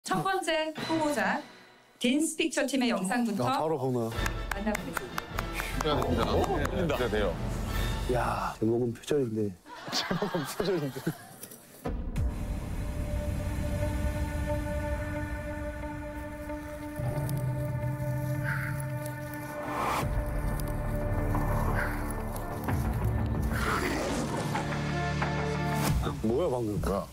첫 번째 후보자 딘스 픽처 팀의 영상부터 바로 보나. 만나보겠습니다. 진짜 돼요. 야, 제목은 표절인데. 제목은 표절인데. 뭐야 방금? 뭐야?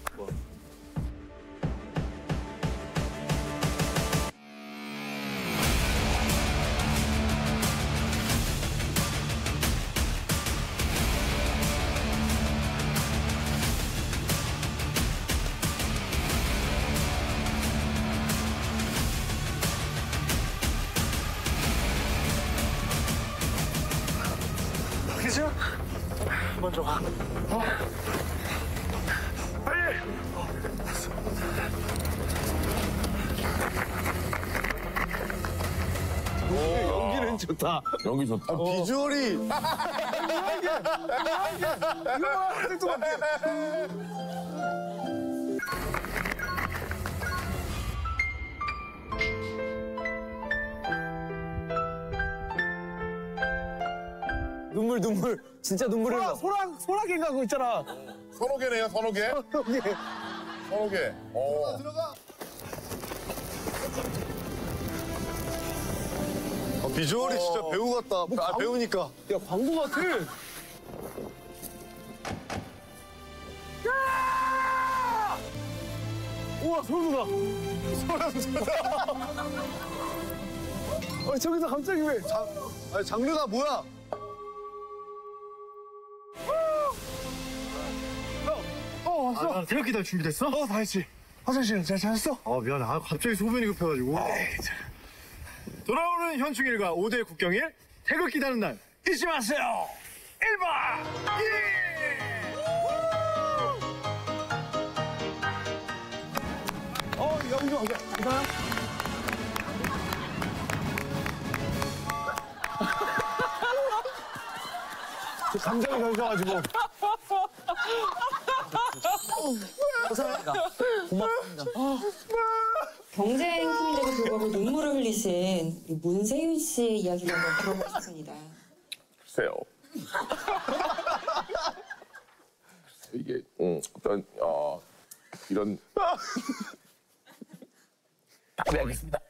그죠? 먼저 가. 빨리! 연기는 좋다. 연기 좋다. 비주얼이. 눈물. 진짜 눈물이 나. 소라게인가 그거 있잖아. 선호개네요, 선호개. 선호개. 들어가. 비주얼이 진짜 배우 같다. 배우니까. 야, 광고 같아. 우와, 소름 돋아. 저기서 갑자기 왜? 장르가 뭐야? 왔어. 태극기 달 준비됐어? 다 했지. 화장실은 잘 찾았어? 미안해. 갑자기 소변이 급해가지고. 돌아오는 현충일과 5대 국경일 태극기 다는 날 잊지 마세요. 1박 2일. 여기서 괜찮아요? 감정이 던져가지고. 고맙습니다. 경쟁팀인데도 불구하고 눈물을 흘리신 이 문세윤 씨의 이야기를 한번 들어보고 싶습니다. 글쎄요. 이게 어떤 이런 답이 하겠습니다.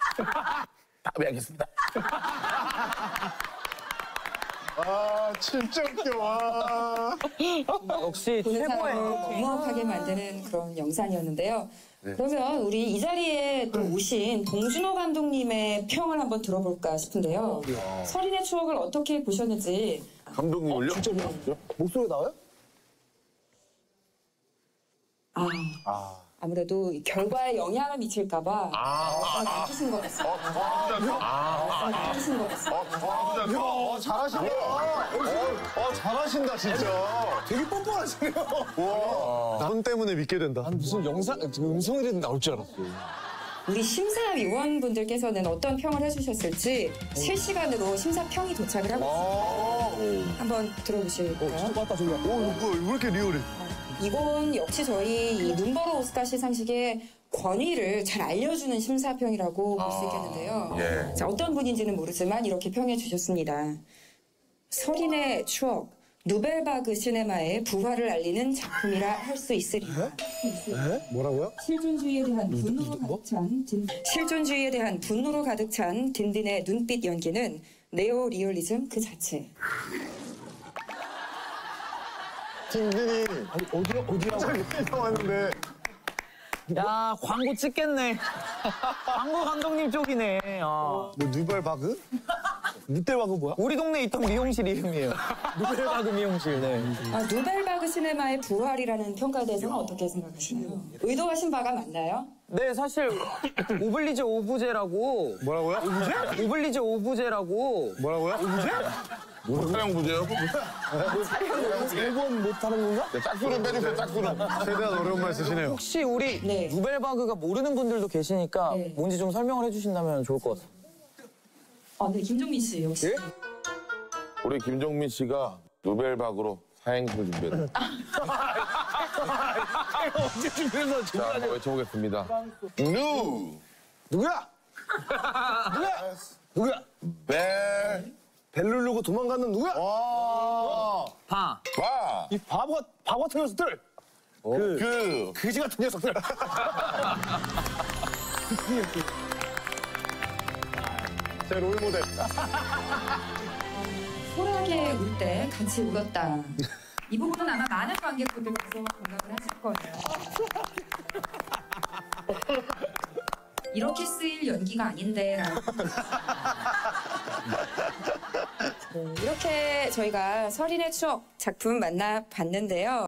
진짜 웃겨. 와. 역시 보는 최고의 사람을 먹먹하게 만드는 그런 영상이었는데요. 그러면 우리 이 자리에 또 오신 봉준호 감독님의 평을 한번 들어볼까 싶은데요. 설인의 추억을 어떻게 보셨는지. 감독님을요? 목소리 나와요? 아무래도 이 결과에 영향을 미칠까봐 바꾸신 것 같습니다. 바꾸신 것 같습니다. 잘하신다. 잘하신다, 진짜. 되게 뻔뻔하시네요. 와. 남 때문에 믿게 된다. 무슨 음성이라도 나올 줄 알았어. 우리 심사위원분들께서는 어떤 평을 해주셨을지 실시간으로 심사평이 도착을 하고 있습니다. 한번 들어보실까요? 맞다, 저기. 뭐야, 왜 이렇게 리얼해? 이건 역시 저희 이 눈보라 오스카 시상식의 권위를 잘 알려주는 심사평이라고 볼 수 있겠는데요. 예. 자, 어떤 분인지는 모르지만 이렇게 평해 주셨습니다. 설인의 추억, 누벨바그 시네마의 부활을 알리는 작품이라 할 수 있으리라. 뭐라고요? 실존주의에 대한 분노로 가득 찬 딘딘의 눈빛 연기는 네오 리얼리즘 그 자체. 딘딘이. 어디야? 나왔는데. 야 광고 찍겠네. 광고 감독님 쪽이네. 누벨바그? 누텔바그 뭐야? 우리 동네에 있던 미용실 이름이에요. 누벨바그 미용실. 네. 누벨바그 시네마의 부활이라는 평가에 대해서는 어떻게 생각하시나요? 의도하신 바가 맞나요? 네 사실 오블리주 오브제라고. 뭐라고요? 오브제? 오블리주 오브제라고. 뭐라고요? 오브제? 촬영 부재요? 일본 못하는 건가? 짝수는 빼주세요, 짝수는. 최대한 어려운 말 쓰시네요. 혹시 우리 네. 누벨바그가 모르는 분들도 계시니까 네. 뭔지 좀 설명을 해주신다면 좋을 것 같아요. 네, 김종민 씨 역시. 우리 김종민 씨가 누벨바그로 사행시를 준비했다. 언제 준비해서 자, 한번 외쳐보겠습니다. 누, 누구야? 누구야? 벨, 벨 누르고 도망가는 누구야? 파. 와, 이 바보 같은 녀석들. 그지 같은 녀석들. 제 롤모델. 소라게 울 때 같이 울었다. 이 부분은 아마 많은 관객분들께서 공감을 하실 거예요. 이렇게 쓰일 연기가 아닌데라고. 네, 이렇게 저희가 설인의 추억 작품 만나봤는데요.